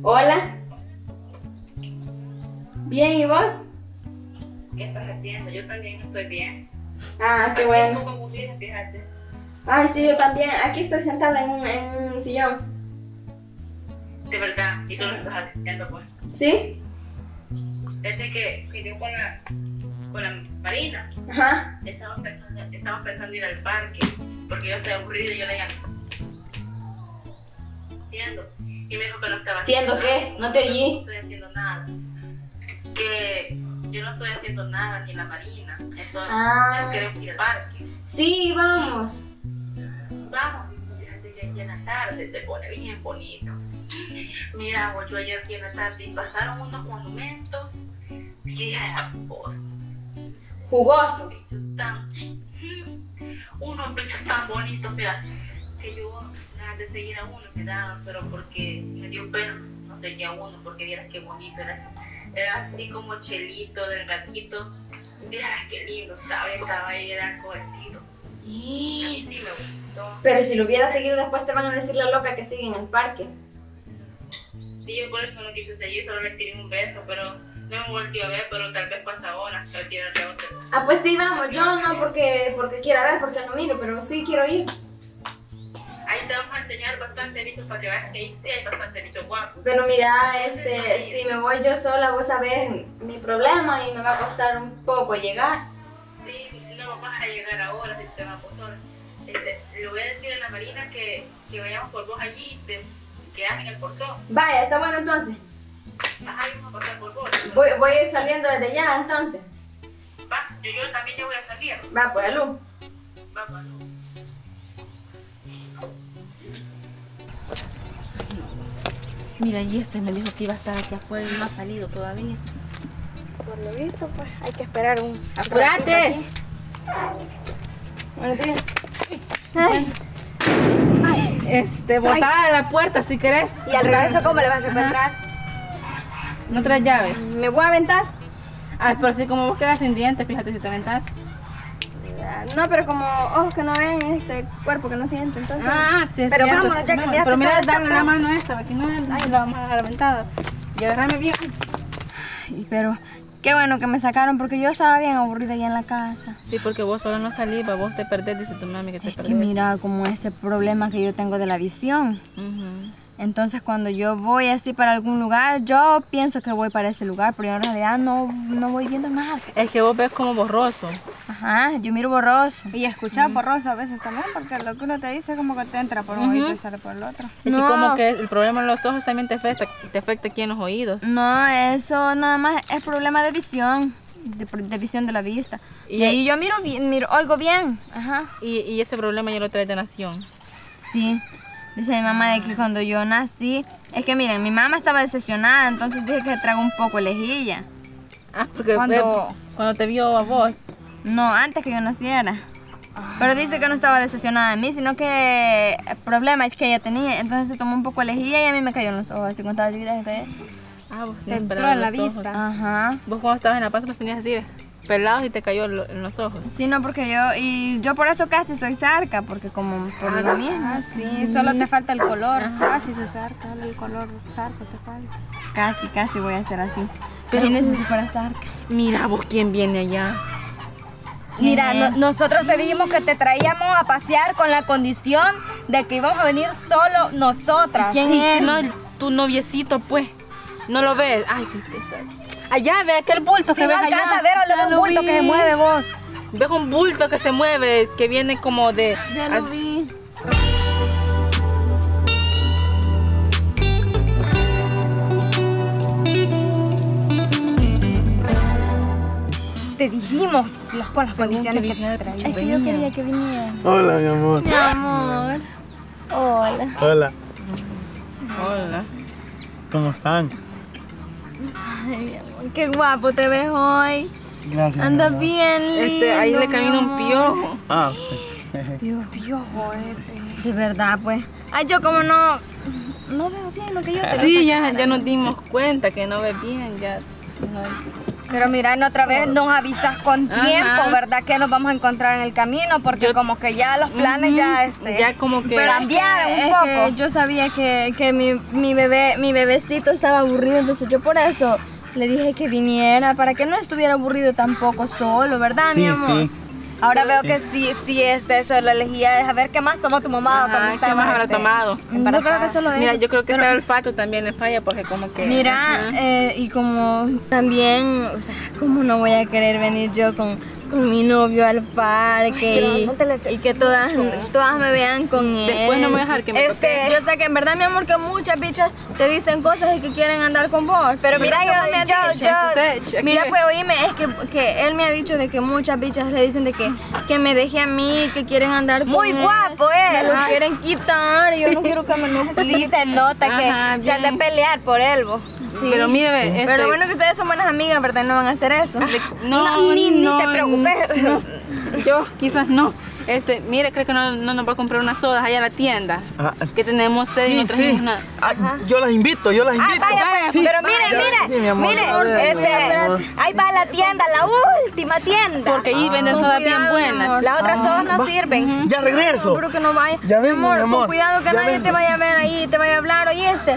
Hola. Bien, ¿y vos? ¿Qué estás haciendo? Yo también estoy bien. Ah, qué bueno. Un poco aburrida, fíjate. Ay, sí, yo también. Aquí estoy sentada en un sillón. De verdad, y tú lo estás haciendo, pues. ¿Sí? Es de que yo con la Marina Ajá. estamos pensando ir al parque, porque yo estoy aburrida y yo le llamo. Y me dijo que no estaba ¿Haciendo qué? No te No oí. estoy haciendo nada. Que yo no estoy haciendo nada ni en la Marina. Entonces, queremos ir al parque. Sí, vamos. Vamos, fíjate que aquí en la tarde se pone bien bonito. Mira, vos, yo ayer aquí en la tarde y pasaron unos monumentos bien hermosos. Jugosos. Unos bichos tan bonitos, mira, que yo ganas de seguir a uno me daban, pero porque me dio pena, no seguía a uno, porque vieras qué bonito era así como Chelito del gatito, vieras qué lindo estaba ahí, era cohercido. A mí sí me gustó. Pero si lo hubiera seguido después te van a decir la loca que sigue en el parque. Sí, yo por eso no lo quise seguir, solo le tiré un beso, pero no me volvió a ver, pero tal vez pasa ahora, para tirarle otro. Ah, pues sí, vamos. Yo no porque quiera ver, porque no miro, pero sí quiero ir. Ahí te vamos a enseñar bastante bichos para que veas que ahí sí hay bastante bichos guapos. Pero mira, si me voy yo sola, vos sabés mi problema y me va a costar un poco llegar. Sí, no vas a llegar ahora si te vas por sola. Le voy a decir a la Marina que vayamos por vos allí y te quedas en el portón. Vaya, está bueno entonces. Ajá, vamos a pasar por vos. Voy a ir saliendo desde ya entonces. Va, yo también ya voy a salir. Va, pues, Lu. Va, va, no. Mira, y este me dijo que iba a estar aquí afuera y no ha salido todavía. Por lo visto, pues hay que esperar un ¡Apúrate! Buenos días. Botada la puerta si querés. ¿Y al regreso cómo le vas a encontrar? No traes llaves. ¿Me voy a aventar? Ah, pero así como vos quedas sin dientes, fíjate si te aventás. No, pero como ojos que no ven, cuerpo que no siente, entonces... Ah, sí, es Pero cierto. vámonos, ya que ya pero te mira, sabes dale esto. la mano esta, aquí no es. Ay, la vamos a dejar aventada. Y agarrame bien. Ay, pero qué bueno que me sacaron porque yo estaba bien aburrida ya en la casa. Sí, porque vos solo no salís, vos te perdés, dice tu mami que te Es perdés. que mira, como ese problema que yo tengo de la visión. Entonces cuando yo voy así para algún lugar, yo pienso que voy para ese lugar, pero yo en realidad no voy viendo nada. Es que vos ves como borroso. Ajá, yo miro borroso. Y escuchar borroso a veces también, porque lo que uno te dice como que te entra por un oído y sale por el otro. Es No. que como que el problema en los ojos también te afecta aquí en los oídos. No, eso nada más es problema de visión, de visión de la vista. Y ahí yo miro bien, oigo bien. Ajá. Y ese problema ya lo trae de nación. Sí. Dice mi mamá de que cuando yo nací, es que miren, mi mamá estaba decepcionada, entonces dije que trago un poco lejilla. Ah, porque cuando te vio a vos. No, antes que yo naciera. Pero dice que no estaba decepcionada de mí, sino que el problema es que ella tenía, entonces se tomó un poco lejilla y a mí me cayó en los ojos, así cuando estaba chiquita. Ah, vos Te entró pelado en la los ojos. vista. Ajá. Vos cuando estabas en la panza los tenías así, pelados y te cayó en los ojos. Sí, no, porque yo por eso casi soy zarca, porque como por lo mismo. Ah, sí, solo te falta el color. Casi se sarca, el color sarco te falta. Casi voy a ser así. Pero- Imagínense si fuera zarca. Mira vos quién viene allá. Mira, ¿Quién es? nosotros te dijimos que te traíamos a pasear con la condición de que íbamos a venir solo nosotras. ¿Quién Y es? no, tu noviecito, pues. ¿No lo ves? Ay, sí, que está. Allá, ve aquel bulto Si que no ves allá. alcanza a ver, o le Ya ve lo un bulto vi. que se mueve vos. Ves un bulto que se mueve, que viene como de... Ya lo vi. Te dijimos con las condiciones que viniera te el traíamos. Es que yo quería que viniera. Hola, mi amor. Mi amor. Hola. Hola. Hola. ¿Cómo están? Ay, mi amor, qué guapo te ves hoy. Gracias. mi Andas amor. bien lindo. Ahí le camina un mi amor. piojo. Ah, Piojo, De verdad, pues. Ay, yo como no veo bien lo que yo te Sí, ya nos dimos cuenta que no ves bien, ya. No. Pero mira, otra vez nos avisas con tiempo, Ajá. ¿verdad? Que nos vamos a encontrar en el camino, porque como que ya los planes Ya como que... cambiaron un Es poco. que yo sabía que mi bebecito estaba aburrido, entonces yo por eso le dije que viniera, para que no estuviera aburrido tampoco solo, ¿verdad, mi Sí, amor? sí. Ahora veo que sí, eso lo elegía. A ver, ¿qué más tomó tu mamá? Ajá, cuando ¿qué estaba, más habrá tomado? Yo creo que solo Mira, eso. yo creo que el olfato también le falla porque como que... Mira, Ajá. y como también, o sea, ¿cómo no voy a querer venir yo con mi novio al parque pero no te les y que todas me vean con él? Después no me voy a dejar que me toque. Yo sé que en verdad, mi amor, que muchas bichas te dicen cosas y que quieren andar con vos. Pero mira, ¿cómo me has dicho? Entonces, aquí Mira, ve. pues oíme, es que él me ha dicho de que muchas bichas le dicen de que me deje a mí, que quieren andar con Muy él. guapo él. Me lo quieren quitar y yo no quiero que me lo Sí, quiten. se nota que Ajá, se han de bien. pelear por él, vos. Sí. Pero mire, Pero bueno que ustedes son buenas amigas, ¿verdad? No van a hacer eso. Ni te preocupes. Yo quizás no. Mire, creo que no nos va a comprar unas sodas allá a la tienda. Ah, Que tenemos sed y no sí, trajimos sí. nada. Yo las invito, yo las Ah, invito. vaya, Vaya, pues, pero Sí, mi amor, mire, a ver, mi amor. ahí va la tienda, la última tienda. Porque ahí venden Con sodas bien cuidado, buenas. amor. Las otras todas no va. sirven. Ya regreso. Seguro que no vaya. Ya vengo, mi amor. Con cuidado que Ya nadie vengo. te vaya a ver ahí, te vaya a hablar, ¿oíste?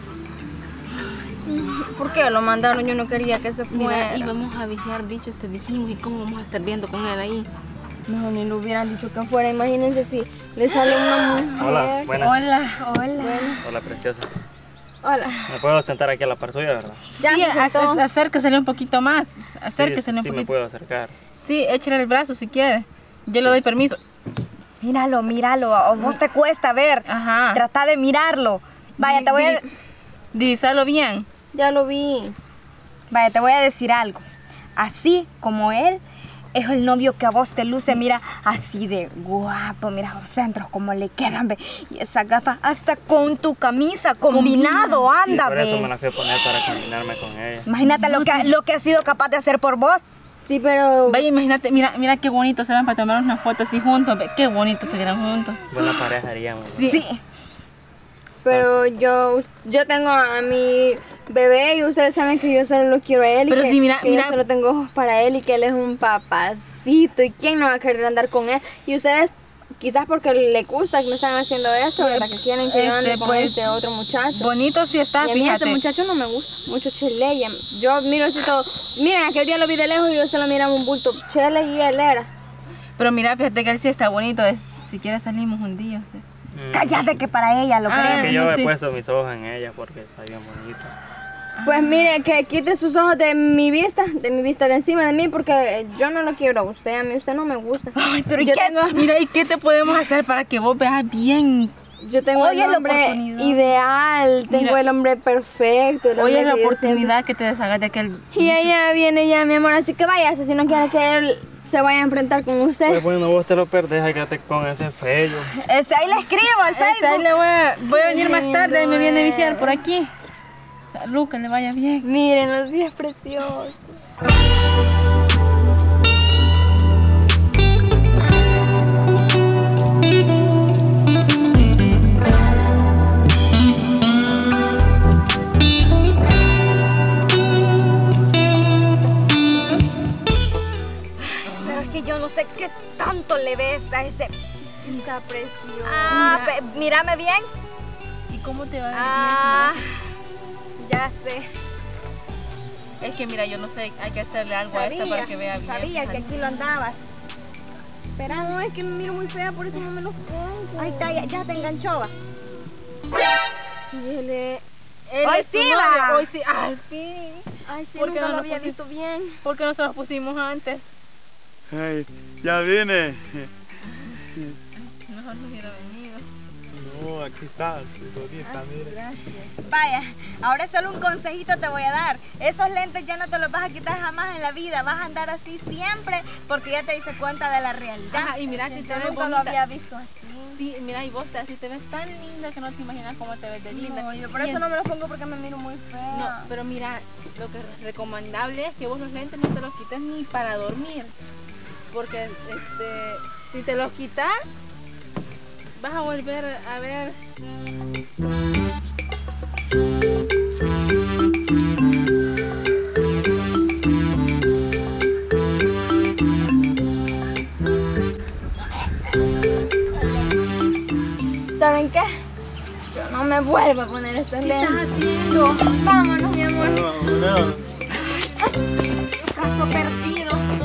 ¿Por qué lo mandaron? Yo no quería que se fuera. Mira, íbamos a vigiar bichos, te dijimos, ¿y cómo vamos a estar viendo con él ahí? No, ni lo hubieran dicho que fuera. Imagínense si le sale una mujer. Hola, buenas. Hola. Hola, preciosa. Hola. Me puedo sentar aquí a la par suya, ¿verdad? Ya Sí, se sentó. acérquesele un poquito más. Acérquesele un Sí, me poquito. puedo acercar. Sí, échale el brazo si quiere. Yo le doy permiso. Míralo, a vos te cuesta ver. Ajá. Trata de mirarlo. Vaya, te voy a... Divisarlo bien. Ya lo vi. Vaya, te voy a decir algo. Así como él es el novio que a vos te luce, mira, así de guapo, mira los centros como le quedan, ve. Y esa gafa hasta con tu camisa, combinado, Sí, anda, por eso me ve. la fui a poner para combinarme con ella. Imagínate lo que ha sido capaz de hacer por vos. Sí, pero... Vaya, imagínate, mira qué bonito se ven para tomar una foto así juntos. Ve, qué bonito se vieran juntos. Buena pareja haríamos. Sí. Pero yo tengo a mi bebé y ustedes saben que yo solo lo quiero a él. Pero y que, sí, mira, yo solo tengo ojos para él y que él es un papacito. ¿Y quién no va a querer andar con él? Y ustedes, quizás porque le gusta que me están haciendo esto, ¿verdad? Que quieren que yo ande con pues, este otro muchacho. Bonito sí está, Y a mí fíjate. este muchacho no me gusta, mucho chele. Yo miro así todo. Miren, aquel día lo vi de lejos y yo solo miraba un bulto chele y él era. Pero mira, fíjate que él sí está bonito. Si quieres salimos un día. O sea. Cállate que para ella lo Ah, creo. Que yo no, he sí. puesto mis ojos en ella porque está bien bonita. Pues mire, que quite sus ojos de mi vista de encima de mí, porque yo no lo quiero a usted, a mí usted no me gusta. Ay, pero ¿y yo qué? Mira, ¿y qué te podemos hacer para que vos veas bien? Yo tengo Hoy es el la hombre oportunidad. ideal, tengo Mira, el hombre perfecto. el Hoy hombre es la que yo oportunidad que te deshagas de aquel... siento. Y ella viene ya, mi amor, así que váyase, si no quiere que él se vaya a enfrentar con usted. Pues bueno, vos te lo perdés, ahí quédate con ese feo. Ahí le escribo al Ahí Facebook. le voy a venir más tarde y me viene a vigiar por aquí. Salud, que le vaya bien. Mírenlo, sí es precioso. Pero es que yo no sé qué tanto le ves a ese... Está precioso. Ah, mírame bien. ¿Y cómo te va a ver Ah, ya sé. bien? Es que mira, yo no sé, hay que hacerle algo a esta para que vea bien. Sabía que aquí lo andabas. Espera, no, es que me miro muy fea, por eso no me los pongo. Ahí está, ya te enganchó. Va. Y él Hoy es tu sí novio. va. Hoy sí, al fin. Ay, sí, ¿Por qué nunca no lo lo había pusiste? visto bien. ¿Por qué no se los pusimos antes? Ay, ya vine. Mejor no hubiera venido. No, aquí está, bonita, mira. Vaya, ahora solo un consejito te voy a dar. Esos lentes ya no te los vas a quitar jamás en la vida. Vas a andar así siempre porque ya te diste cuenta de la realidad. Ajá, y mira, si te Yo ves nunca lo bonita. había visto así. Sí, mira, y vos así te ves tan linda que no te imaginas cómo te ves de linda. No, yo por Y eso no me los pongo porque me miro muy fea. No, pero mira, lo que es recomendable es que vos los lentes no te los quites ni para dormir. Porque si te los quitas, vas a volver a ver. Yo no me vuelvo a poner estos ¿Qué lentes. estás haciendo? Vámonos, mi amor. No, no. Caso perdido.